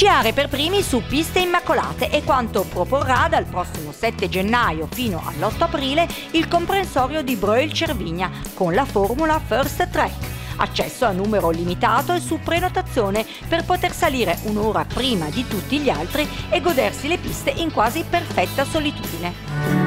Sciare per primi su piste immacolate è quanto proporrà dal prossimo 7 gennaio fino all'8 aprile il comprensorio di Breuil Cervinia con la formula First Track. Accesso a numero limitato e su prenotazione per poter salire un'ora prima di tutti gli altri e godersi le piste in quasi perfetta solitudine.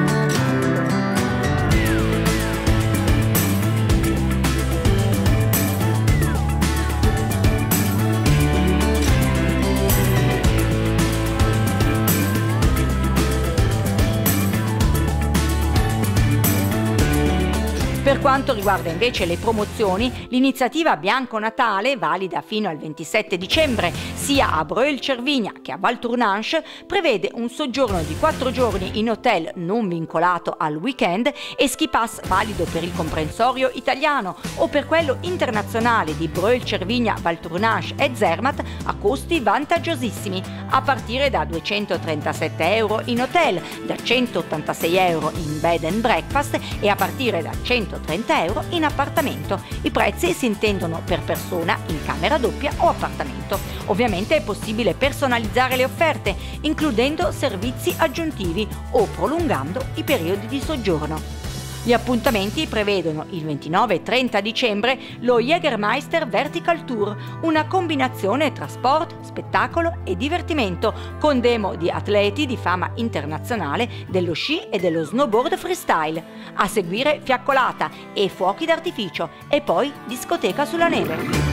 Per quanto riguarda invece le promozioni, l'iniziativa Bianco Natale, valida fino al 27 dicembre, sia a Breuil Cervinia che a Val Tournanche, prevede un soggiorno di 4 giorni in hotel non vincolato al weekend e ski pass valido per il comprensorio italiano o per quello internazionale di Breuil Cervinia, Val Tournanche e Zermatt a costi vantaggiosissimi, a partire da 237 euro in hotel, da 186 euro in bed and breakfast e a partire da 130 euro in appartamento. I prezzi si intendono per persona in camera doppia o appartamento. Ovviamente è possibile personalizzare le offerte, includendo servizi aggiuntivi o prolungando i periodi di soggiorno. Gli appuntamenti prevedono il 29 e 30 dicembre lo Jägermeister Vertical Tour, una combinazione tra sport, spettacolo e divertimento, con demo di atleti di fama internazionale dello sci e dello snowboard freestyle. A seguire fiaccolata e fuochi d'artificio e poi discoteca sulla neve.